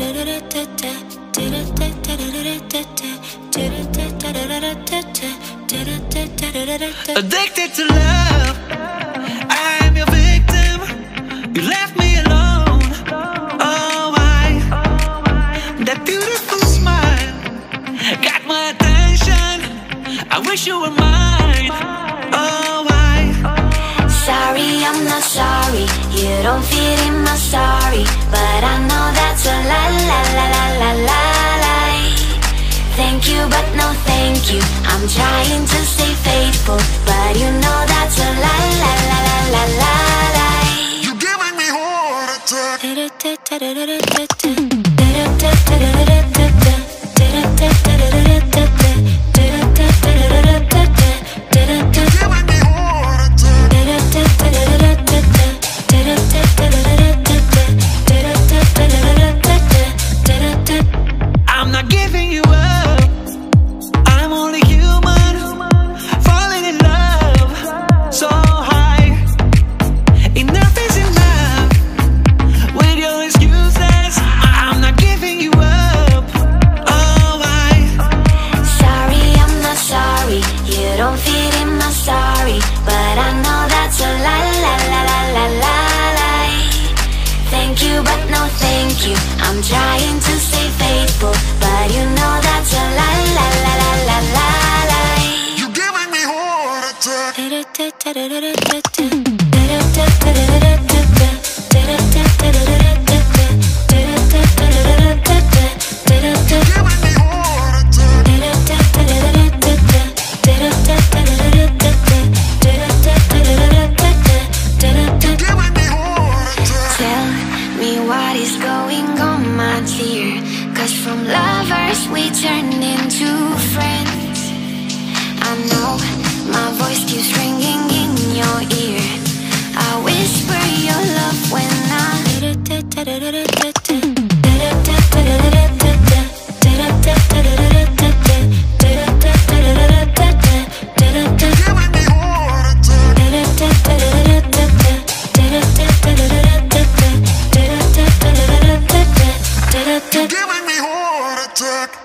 Addicted to love, I am your victim. You left me alone. Oh, why? That beautiful smile got my attention. I wish you were mine. Oh, why? Sorry, I'm not sorry. You don't fit in my story, but I know that's a la la la la la la la. Thank you, but no thank you. I'm trying to stay faithful, but you know that's a la la la la la la la. You're giving me heart attack. You're giving me heart attack. I'm not giving you up. I'm only human, falling in love so high. Enough is enough with your excuses. I'm not giving you up. Oh, why? Sorry, I'm not sorry. You don't fit in my story, but I know that's a la la la la la la la. Thank you, but no thank you. I'm trying to stay faithful, but you know that's a la la la la la la la. You're giving me heart attack. You're giving me heart attack. Tell me what is going on, my dear, 'cause from lovers we turned into friends. I know my voice keeps ringing in your ear. I whisper your love when You're giving me heart attack.